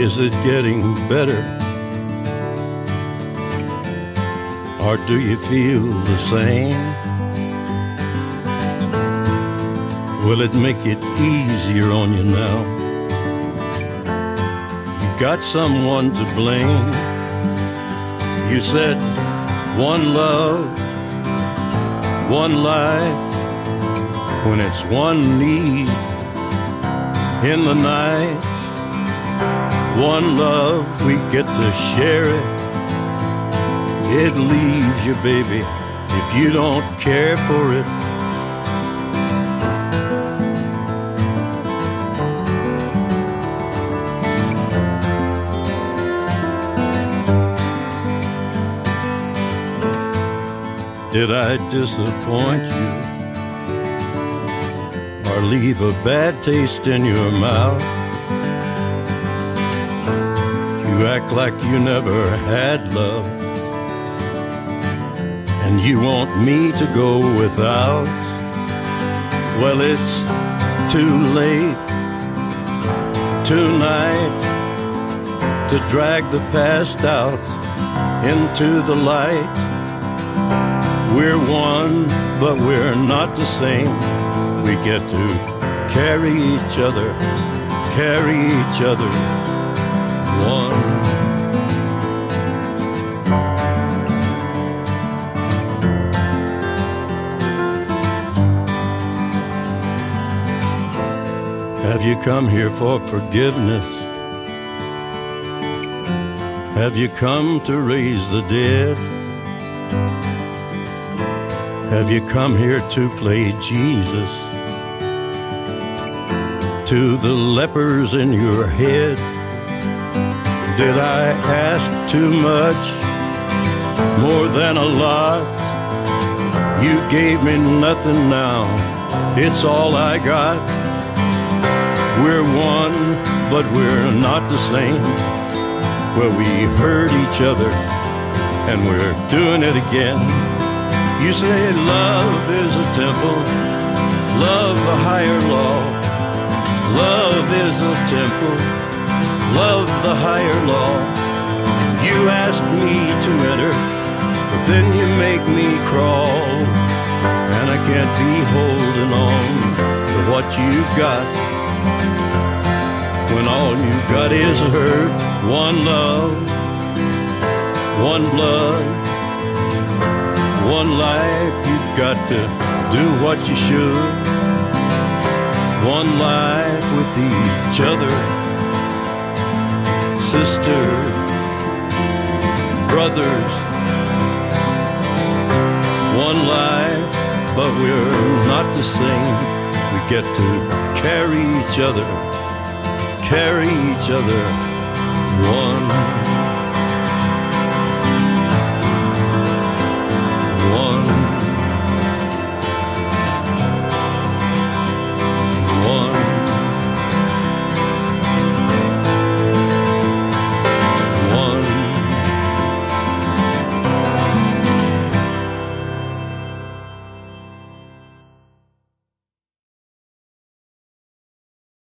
Is it getting better? Or do you feel the same? Will it make it easier on you now? You got someone to blame. You said one love, one life, when it's one need in the night. One love, we get to share it. It leaves you, baby, if you don't care for it. Did I disappoint you or leave a bad taste in your mouth? You act like you never had love, and you want me to go without. Well, it's too late tonight to drag the past out into the light. We're one, but we're not the same. We get to carry each other, carry each other, one. Have you come here for forgiveness? Have you come to raise the dead? Have you come here to play Jesus to the lepers in your head? Did I ask too much, more than a lot? You gave me nothing now, it's all I got. We're one, but we're not the same. Well, we hurt each other, and we're doing it again. You say love is a temple, love a higher law. Love is a temple, love the higher law. You ask me to enter, but then you make me crawl. And I can't be holding on to what you've got, when all you've got is hurt. One love, one blood, one life. You've got to do what you should. One life with each other, sisters, brothers. One life, but we're not the same. We get to carry each other, one.